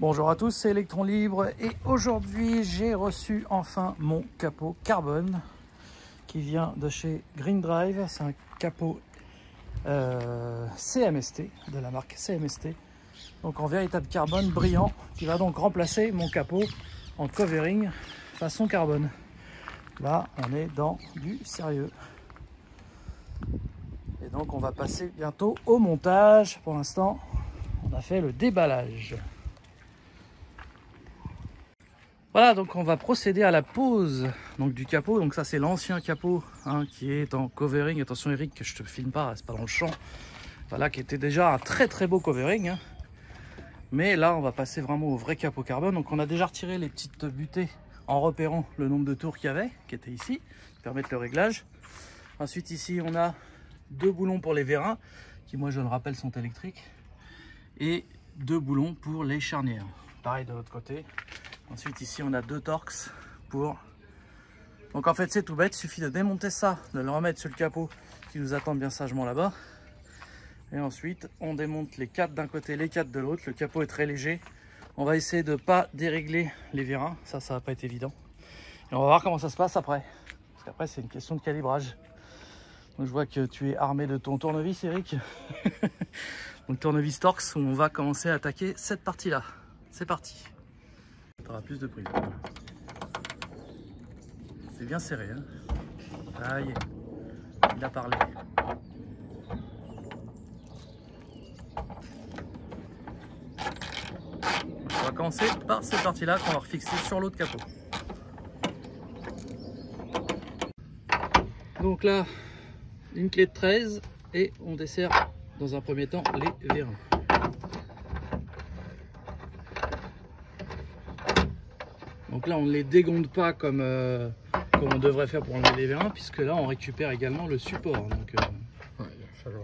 Bonjour à tous, c'est Electron Libre et aujourd'hui j'ai reçu enfin mon capot carbone qui vient de chez Green Drive. C'est un capot CMST, de la marque CMST, donc en véritable carbone brillant, qui va donc remplacer mon capot en covering façon carbone. Là on est dans du sérieux. Et donc on va passer bientôt au montage. Pour l'instant on a fait le déballage. Voilà, donc on va procéder à la pose donc, du capot. Donc ça c'est l'ancien capot qui est en covering. Attention Eric, que je te filme pas, c'est pas dans le champ. Voilà, qui était déjà un très beau covering. Mais là on va passer vraiment au vrai capot carbone. Donc on a déjà retiré les petites butées en repérant le nombre de tours qu'il y avait, qui était ici, qui permettent le réglage. Ensuite ici on a deux boulons pour les vérins, qui moi je le rappelle sont électriques. Et deux boulons pour les charnières. Pareil de l'autre côté. Ensuite ici on a deux Torx pour... Donc en fait c'est tout bête, il suffit de démonter ça, de le remettre sur le capot qui nous attend bien sagement là-bas. Et ensuite on démonte les quatre d'un côté, les quatre de l'autre. Le capot est très léger. On va essayer de ne pas dérégler les vérins, ça va pas être évident. Et on va voir comment ça se passe après. Parce qu'après c'est une question de calibrage. Donc je vois que tu es armé de ton tournevis Eric. Donc tournevis Torx, où on va commencer à attaquer cette partie-là. C'est parti. Tu auras plus de prise. C'est bien serré. Aïe, il a parlé. On va commencer par cette partie-là qu'on va refixer sur l'autre capot. Donc là, une clé de 13 et on dessert dans un premier temps les vérins. Donc là on ne les dégonde pas comme on devrait faire pour enlever les vérins, puisque là on récupère également le support. Donc, ouais, il va falloir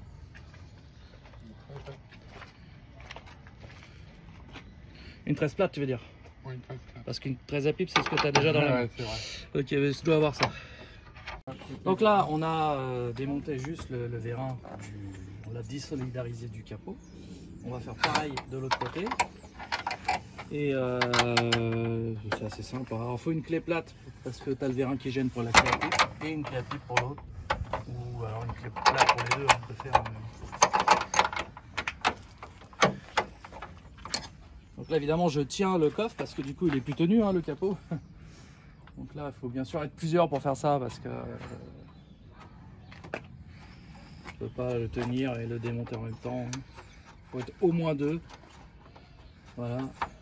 une 13 plate tu veux dire? Oui, une 13 plate. Parce qu'une 13 à pipe c'est ce que tu as déjà dans la main. Ouais, c'est vrai. Ok, mais tu dois avoir ça. Donc là on a démonté juste le vérin, on l'a désolidarisé du capot. On va faire pareil de l'autre côté. Et c'est assez simple. Alors il faut une clé plate parce que tu as le vérin qui gêne pour la clé à pipe et une clé à pipe pour l'autre. Ou alors une clé plate pour les deux, on peut faire. Donc là évidemment je tiens le coffre parce que du coup il est plus tenu le capot. Donc là il faut bien sûr être plusieurs pour faire ça parce que je peux pas le tenir et le démonter en même temps. Il faut être au moins deux. Voilà.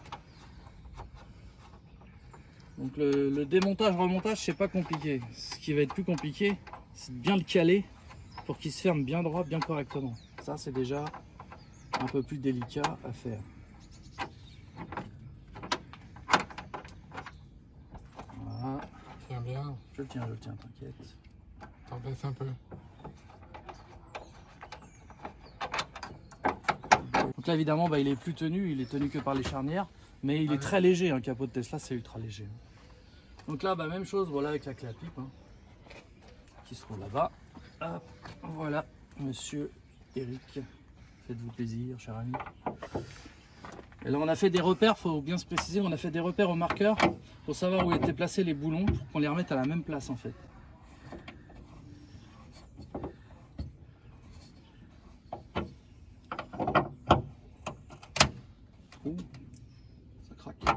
Donc le démontage, remontage, c'est pas compliqué. Ce qui va être plus compliqué, c'est de bien le caler pour qu'il se ferme bien droit, bien correctement. Ça, c'est déjà un peu plus délicat à faire. Voilà. Tiens bien. Je le tiens, t'inquiète. T'en baisses un peu. Donc là, évidemment, il est plus tenu, il est tenu que par les charnières, mais il est très léger. Un capot de Tesla, c'est ultra léger. Donc là, même chose, voilà, avec la clé à pipe qui se trouve là-bas. Hop, voilà, monsieur Eric, faites-vous plaisir, cher ami. Et là, on a fait des repères, faut bien se préciser, on a fait des repères au marqueur pour savoir où étaient placés les boulons, pour qu'on les remette à la même place en fait. Ouh, ça craque.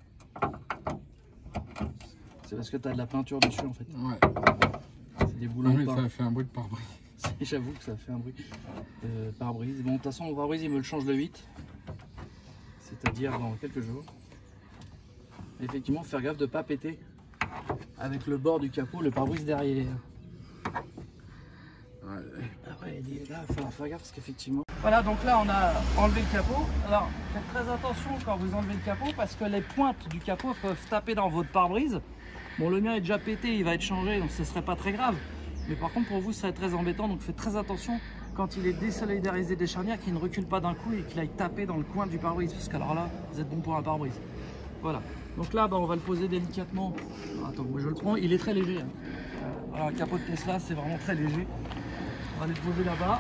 C'est parce que tu as de la peinture dessus en fait. Ouais. C'est des boulons de pain. Ça a fait un bruit de pare-brise. J'avoue que ça fait un bruit pare-brise. Bon, de toute façon, mon pare-brise, il me le change le 8. C'est-à-dire dans quelques jours. Effectivement, faire gaffe de ne pas péter avec le bord du capot, le pare-brise derrière. Ouais. Après, là, il faut faire gaffe parce qu'effectivement... Voilà, donc là, on a enlevé le capot. Alors, faites très attention quand vous enlevez le capot parce que les pointes du capot peuvent taper dans votre pare-brise. Bon, le mien est déjà pété, il va être changé, donc ce serait pas très grave. Mais par contre, pour vous, ce serait très embêtant. Donc, faites très attention quand il est désolidarisé des charnières, qu'il ne recule pas d'un coup et qu'il aille taper dans le coin du pare-brise. Parce qu'alors là, vous êtes bon pour un pare-brise. Voilà. Donc là, on va le poser délicatement. Alors, attends, moi je le prends. Il est très léger. Voilà, un capot de Tesla, c'est vraiment très léger. On va le poser là-bas.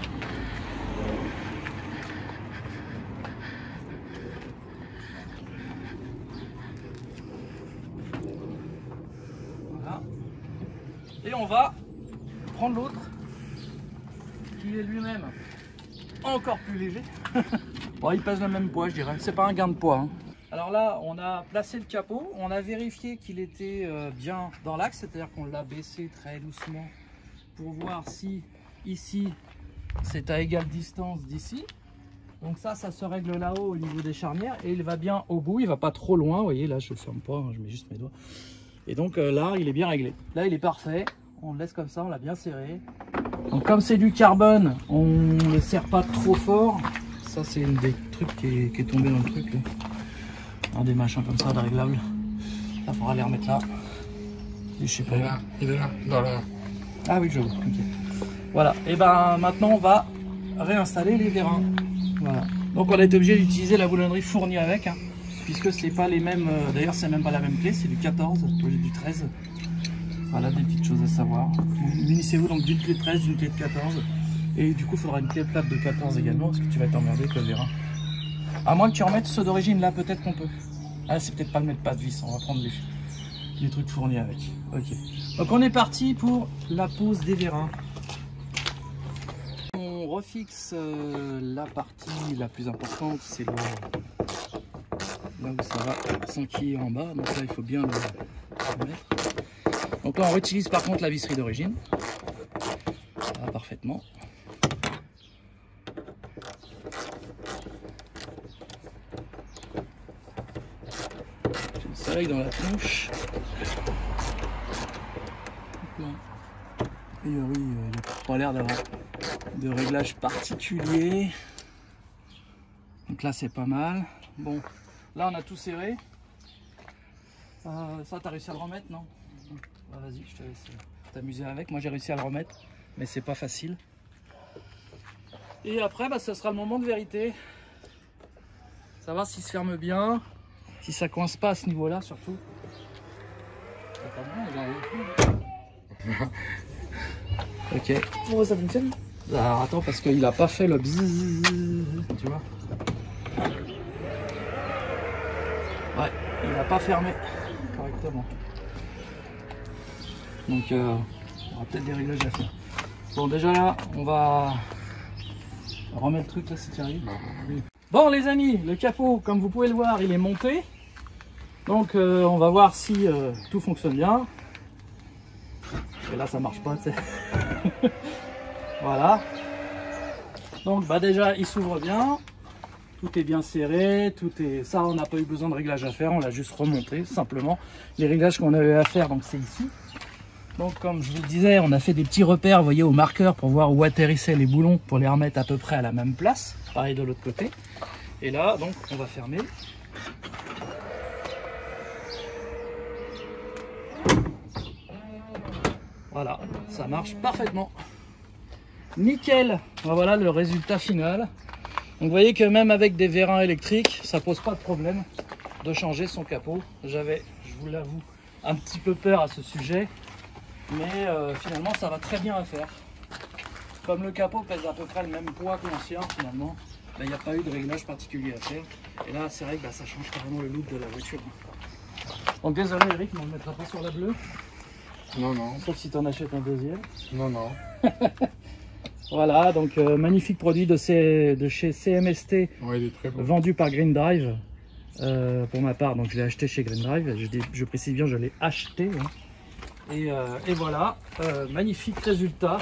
prendre l'autre, qui est lui-même encore plus léger. Bon, il pèse le même poids, je dirais. C'est pas un gain de poids, hein. Alors là, on a placé le capot, on a vérifié qu'il était bien dans l'axe, c'est-à-dire qu'on l'a baissé très doucement pour voir si ici c'est à égale distance d'ici. Donc ça se règle là-haut au niveau des charnières et il va bien au bout, il va pas trop loin. Vous voyez, là je le ferme pas, hein, je mets juste mes doigts. Et donc là, il est bien réglé. Là, il est parfait. On le laisse comme ça, on l'a bien serré. Donc comme c'est du carbone, on ne le serre pas trop fort. Ça, c'est une des trucs qui est tombé dans le truc, là. Un des machins comme ça, de réglables. Là, il faudra les remettre là. Et je sais pas. Il est là, dans la... Ah oui, je vois. Ok. Voilà. Et ben maintenant, on va réinstaller les vérins. Voilà. Donc on a été obligé d'utiliser la boulonnerie fournie avec, hein, puisque c'est pas les mêmes. D'ailleurs, c'est même pas la même clé, c'est du 14 au lieu du 13. Voilà des petites choses à savoir. Munissez-vous donc d'une clé de 13, d'une clé de 14. Et du coup, il faudra une clé plate de 14 également, parce que tu vas t'emmerder avec le vérin. À moins que tu remettes ceux d'origine, là, peut-être qu'on peut. Ah, c'est peut-être pas le mettre pas de vis, on va prendre les trucs fournis avec. Ok. Donc on est parti pour la pose des vérins. On refixe la partie la plus importante, c'est là où ça va s'enquiller en bas. Donc là, il faut bien le mettre. Donc là, on réutilise par contre la visserie d'origine. Ça va parfaitement. Dans la tronche. A priori, il n'y a pas l'air d'avoir de réglage particulier. Donc là, c'est pas mal. Bon, là, on a tout serré. Ça, t'as réussi à le remettre, non? Ah, vas-y, je te laisse t'amuser avec. Moi, j'ai réussi à le remettre, mais c'est pas facile. Et après, bah, ça sera le moment de vérité. Savoir s'il se ferme bien. Si ça coince pas à ce niveau-là, surtout. Ok. Pourquoi ça fonctionne? Alors attends, parce qu'il a pas fait le bzzz, tu vois. Ouais, il n'a pas fermé correctement. Donc, il y aura peut-être des réglages à faire. Bon, déjà là, on va remettre le truc là si tu arrives. Bon les amis, le capot, comme vous pouvez le voir, il est monté. Donc on va voir si tout fonctionne bien. Et là ça marche pas, tu sais. Voilà. Donc bah déjà il s'ouvre bien. Tout est bien serré, tout est. Ça on n'a pas eu besoin de réglage à faire, on l'a juste remonté simplement. Les réglages qu'on avait à faire, donc c'est ici. Donc comme je vous le disais, on a fait des petits repères, vous voyez, au marqueur pour voir où atterrissaient les boulons pour les remettre à peu près à la même place. Pareil de l'autre côté. Et là donc on va fermer. Voilà, ça marche parfaitement. Nickel. Voilà le résultat final. Donc vous voyez que même avec des vérins électriques, ça pose pas de problème de changer son capot. J'avais, je vous l'avoue, un petit peu peur à ce sujet, mais finalement ça va très bien à faire. Comme le capot pèse à peu près le même poids que l'ancien, finalement, il n'y a pas eu de réglage particulier à faire. Et là c'est vrai que ça change carrément le look de la voiture. Donc désolé Eric, mais on ne le mettra pas sur la bleue. Non, non. Sauf si tu en achètes un deuxième. Non, non. Voilà, donc magnifique produit de chez CMST, Ouais, il est très bon. vendu par Green Drive. Pour ma part, donc je l'ai acheté chez Green Drive. Je précise bien, je l'ai acheté. Hein. Et voilà, magnifique résultat.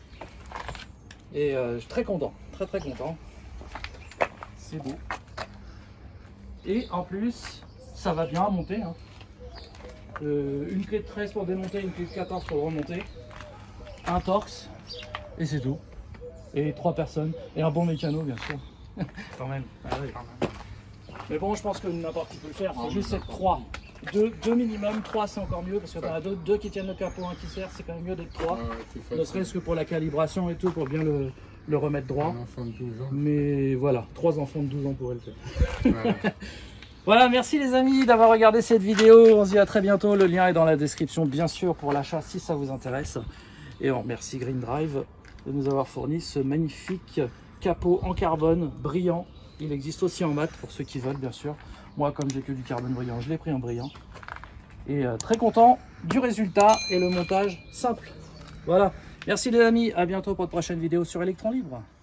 Et je suis très content, très content. C'est beau. Et en plus, ça va bien monter. Hein. Une clé de 13 pour démonter, une clé de 14 pour remonter, un torx et c'est tout. Et 3 personnes et un bon mécano bien sûr. Quand même. Ah oui. Mais bon, je pense que n'importe qui peut le faire. Il faut juste être 3. 2 minimum, 3 c'est encore mieux parce que tu en as 2 qui tiennent le capot, un qui sert, c'est quand même mieux d'être 3. Ne serait-ce que pour la calibration et tout, pour bien le remettre droit. Un enfant de 12 ans. Mais voilà, 3 enfants de 12 ans pourraient le faire. Voilà. Voilà, merci les amis d'avoir regardé cette vidéo. On se dit à très bientôt. Le lien est dans la description, bien sûr, pour l'achat si ça vous intéresse. Et on remercie Green Drive de nous avoir fourni ce magnifique capot en carbone brillant. Il existe aussi en mat pour ceux qui veulent, bien sûr. Moi, comme j'ai que du carbone brillant, je l'ai pris en brillant. Et très content du résultat et le montage simple. Voilà. Merci les amis, à bientôt pour de prochaines vidéos sur Electron Libre.